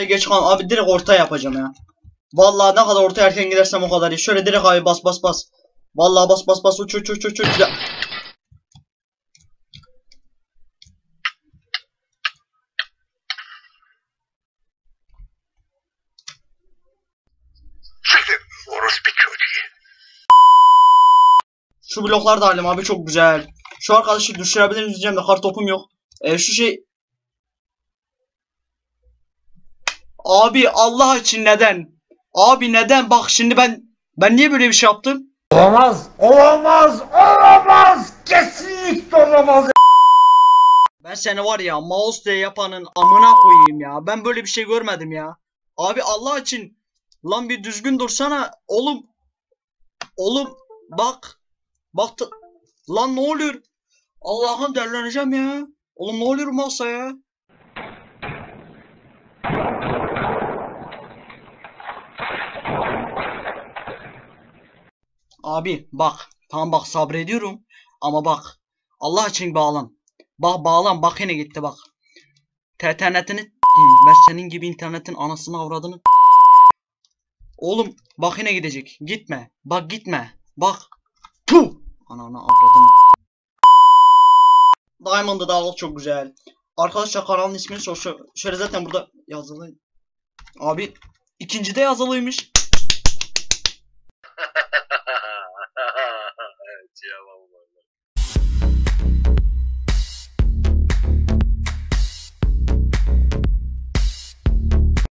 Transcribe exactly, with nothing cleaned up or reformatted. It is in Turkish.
bence geç kal. Abi direkt orta yapacağım ya. Vallahi ne kadar orta erken gidersem o kadar iyi. Şöyle direkt abi bas bas bas. Vallahi bas bas bas uç uç uç uç uç. Ya. Şu bloklar da halim abi çok güzel. Şu arkadaşı düşürebilir miyiz diyeceğim de kartopum yok. E, şu şey... Abi Allah için neden? Abi neden? Bak şimdi ben... Ben niye böyle bir şey yaptım? Olamaz, olamaz, olamaz, kesinlikle olamaz. Ben seni var ya mouse diye yapanın amına koyayım ya. Ben böyle bir şey görmedim ya. Abi Allah için. Lan bir düzgün dursana. Oğlum. Oğlum bak. Bak. Lan ne oluyor? Allah'ım derleneceğim ya. Oğlum ne oluyor masaya? Abi bak. Tamam bak sabrediyorum. Ama bak. Allah için bağlan. Bak bağlan bak yine gitti bak. İnternetini ben senin gibi internetin anasını avradını. Oğlum bak yine gidecek. Gitme. Bak gitme. Bak. Puh. Ananı avradını. Diamond'ı da al çok güzel. Arkadaşlar kanalın ismini sor. Şöyle zaten burada yazılı. Abi ikinci de yazılıymış.